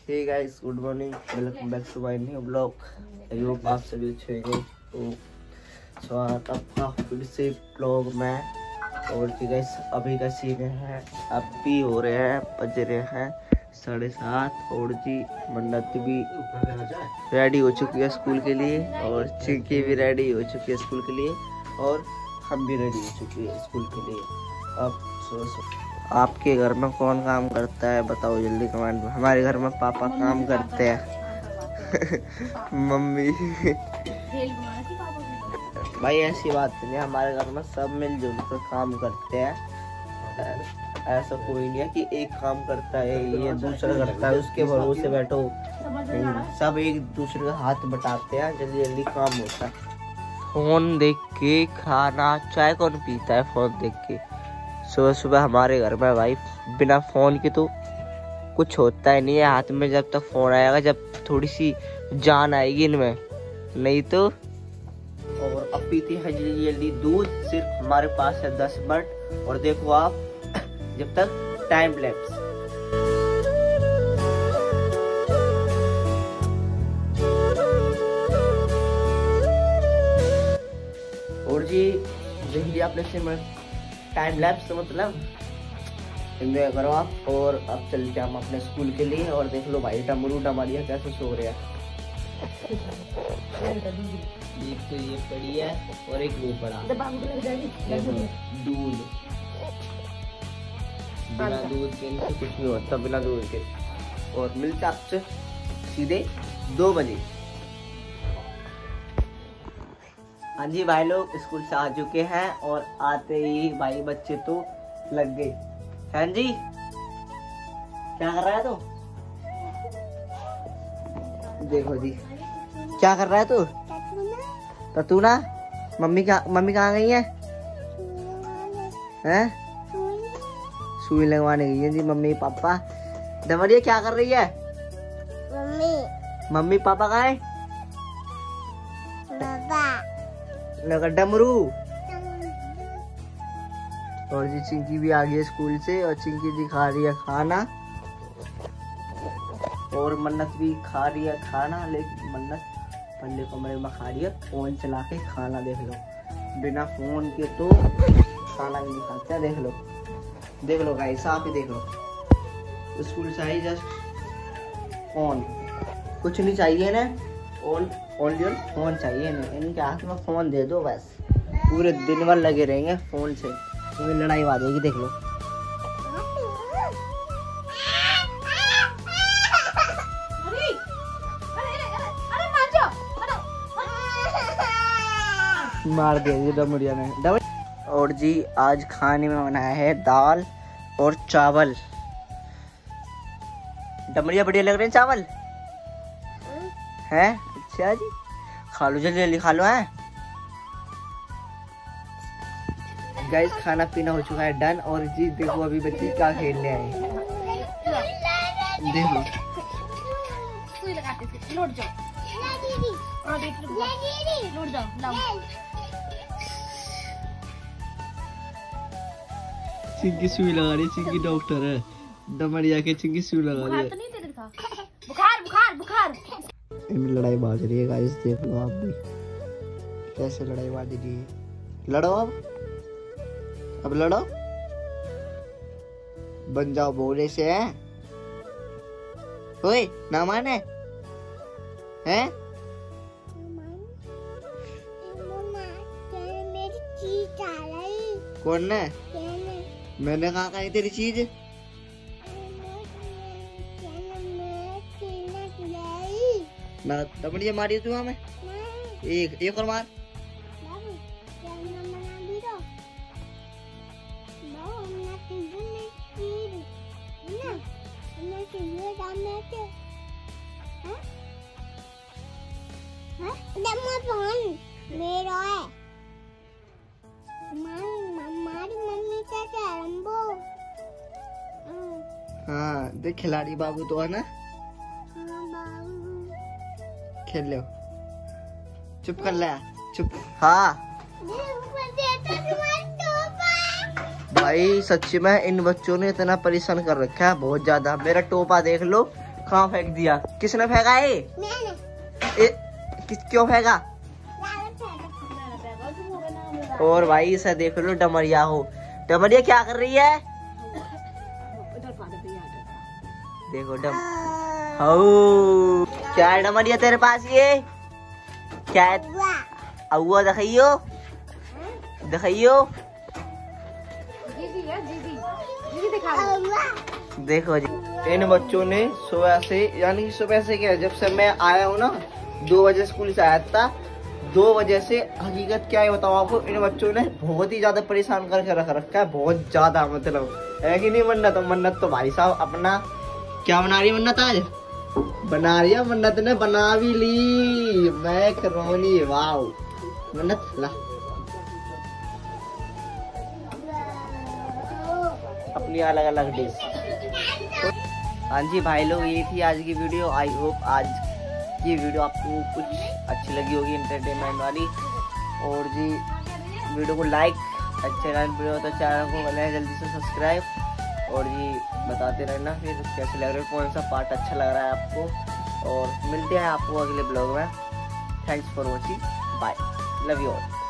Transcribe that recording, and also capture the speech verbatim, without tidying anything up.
Hey guys, good morning, welcome back to my new blog. I hope आप सभी अच्छे होंगे। तो स्वागत आपका फिर से ब्लॉग में। और गाइस अभी का सीन है, अभी हो रहे हैं बज रहे हैं साढ़े सात और जी मन्नत भी रेडी हो चुकी है स्कूल के लिए और चिंकी भी रेडी हो चुकी है स्कूल के लिए और हम भी रेडी हो चुके हैं स्कूल के लिए। अब सो सो आपके घर में कौन काम करता है बताओ जल्दी कमेंट में। हमारे घर में पापा काम करते हैं मम्मी भाई ऐसी बात नहीं है, हमारे घर में सब मिलजुल कर काम करते हैं। ऐसा कोई नहीं है कि एक काम करता है ये दूसरा करता है उसके भरोसे बैठो। सब एक दूसरे का हाथ बटाते हैं, जल्दी जल्दी काम होता है। फोन देख के खाना, चाय कौन पीता है फोन देख के। सुबह सुबह हमारे घर में भाई बिना फोन के तो कुछ होता ही नहीं है। हाथ में जब तक फोन आएगा, जब थोड़ी सी जान आएगी इनमें, नहीं तो। और अब पीती है जल्दी जल्दी दूध, सिर्फ हमारे पास है दस मिनट और देखो आप जब तक टाइम लैप्स। और जी देखिए आपने से टाइम लैप्स तो मतलब एंजॉय करो आप। और अब चलते हैं हम अपने स्कूल के लिए। और देख लो भाई डमरू डमरिया कैसे सो रहे हैं। एक तो ये पड़ी है और एक वो पड़ा दूध। बिना दूध के इनसे कुछ नहीं होता, बिना दूध के। और मिलते आपसे सीधे दो बजे। हाँ जी भाई लोग स्कूल से आ चुके हैं और आते ही भाई बच्चे तो लग गए। हाँ जी क्या कर रहा है तू? देखो जी क्या कर रहा है तू? तो तू ना मम्मी का मम्मी कहाँ गई है? हैं? सुई लगवाने गई है जी मम्मी पापा। डमरिया क्या कर रही है? मम्मी मम्मी पापा कहाँ है? लगा डमरू। और जी चिंकी भी आ गई है स्कूल से और चिंकी जी खा रही है खाना और मन्नत भी खा रही है खाना। लेकिन मन्नत पल्ले कमरे में खा रही है फोन चला के खाना। देख लो बिना फोन के तो खाना भी नहीं खाता। देख लो देख लो गाइस, आप ही देख लो स्कूल से आई जस्ट फोन, कुछ नहीं चाहिए ना, ऑन ओनली फोन चाहिए ना। इनके हाथ में फोन दे दो बस, पूरे दिन भर लगे रहेंगे फोन से, तो लड़ाई बांधेगी। देख लो मार दिया डमरिया ने। और जी आज खाने में बनाया है दाल और चावल। डमरिया बढ़िया लग रहे हैं चावल हैं? अच्छा जी खा लो जल्दी जल्दी खा लो। है गाइस खाना पीना हो चुका है डन। और जी देखो अभी बच्चे क्या खेलने आए। देखो चिंकी सुई लगा रही है, चिंकी डॉक्टर है। डमरिया के चिंकी सुई लगा रही है। बुखार बुखार बुखार। इनमें लड़ाई बाज रही है गाइस, देख लो आप भी कैसे लड़ाई बाज रही है। लड़ो अब अब लड़ो, बन जाओ बोले से। है ओए ना माने हैं? कौन ने? मैंने कहा कहीं तेरी चीज। ना डमरिया मारी तू हमें। एक एक और मार। मेरा है हमारी मम्मी का रंबो। हाँ देख खिलाड़ी बाबू तो है ना। हाँ बाबू खेल लो। चुप कर ले चुप। हाँ भाई सच्ची में इन बच्चों ने इतना परेशान कर रखा है बहुत ज्यादा। मेरा टोपा देख लो कहाँ फेंक दिया? किसने फेंका ये? मैंने। ए, किस क्यों फेंका? और भाई इसे देख लो, डमरिया हो। डमरिया क्या कर रही है? देखो डम हो क्या है डमरिया तेरे पास? ये क्या है? अव्वा दिखाइयो, दिखाइयो। देखो जी, इन बच्चों ने सुबह से, यानी कि सुबह से क्या, जब से मैं आया हूँ ना, दो बजे स्कूल से आया था, दो बजे से हकीकत क्या है बताओ आपको, इन बच्चों ने बहुत ही ज्यादा परेशान करके रख रखा है, बहुत ज्यादा। मतलब है कि नहीं मन्नत? मन्नत तो भाई साहब अपना क्या बना रही है मन्नत? आज बना रही है मन्नत ने, बना भी ली मैकरोनी। वाह मन्नत ला अपनी अलग अलग डिश। हाँ जी भाई लोग, ये थी आज की वीडियो। आई होप आज की वीडियो आपको कुछ अच्छी लगी होगी, एंटरटेनमेंट वाली। और जी वीडियो को लाइक, अच्छे वीडियो तो चैनल को बनाए जल्दी से सब्सक्राइब। और जी बताते रहना फिर कैसे लग रहा है, कौन सा पार्ट अच्छा लग रहा है आपको। और मिलते हैं आपको अगले ब्लॉग में। Thanks for watching, bye, love you all.